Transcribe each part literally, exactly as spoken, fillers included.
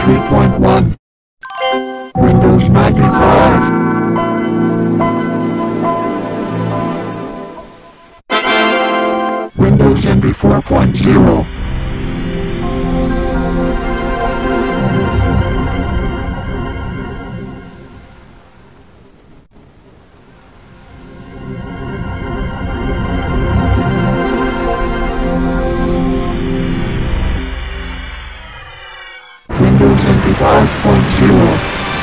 three point one. Windows ninety-five. Windows N T four point zero. Windows N T five point zero.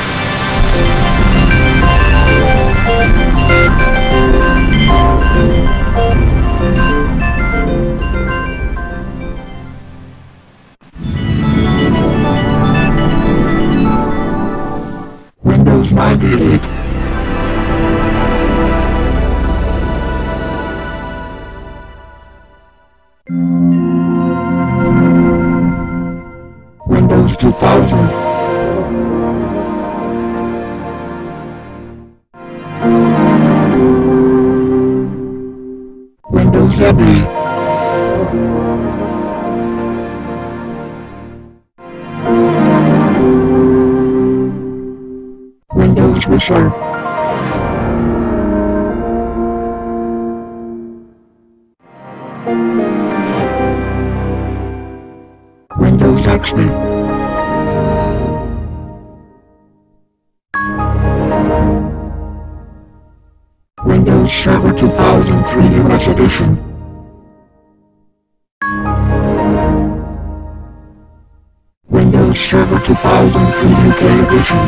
Windows ninety-eight. Windows two thousand. Windows N E. Windows Vista. Windows X P. Windows Server two thousand three U S Edition. Windows Server two thousand three U K Edition.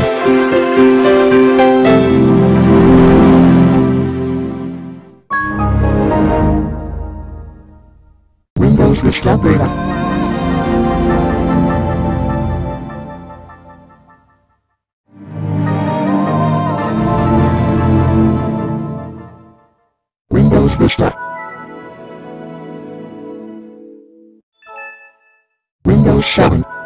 Windows Vista Beta. Windows Vista. Windows seven.